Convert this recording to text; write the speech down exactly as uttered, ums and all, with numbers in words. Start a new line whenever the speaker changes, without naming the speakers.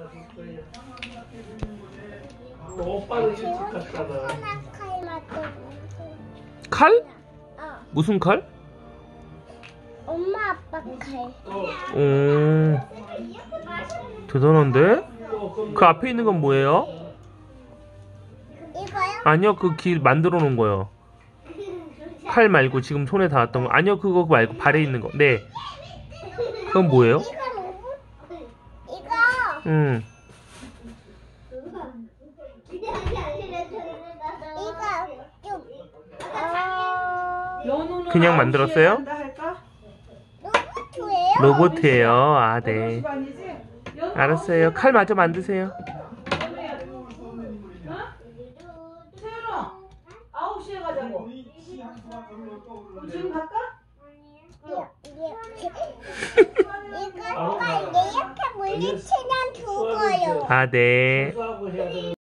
오빠는 일찍 갔잖아.
칼?
어.
무슨 칼?
엄마 아빠 칼.
오, 대단한데? 그 앞에 있는 건 뭐예요?
이거요?
아니요, 그 길 만들어 놓은 거요. 칼 말고 지금 손에 닿았던 거. 아니요, 그거 말고 발에 있는 거. 네. 그건 뭐예요?
이거 로봇. 이거.
음.
이거 좀. 어.
그냥 만들었어요?
로봇이에요?
로봇이에요. 아, 네. 알았어요. 칼 마저 만드세요.
아홉 시에 가자고. 지금 갈까?
이거 이렇게 물리치면 죽어요.
아, 네.
수학을 해야 되는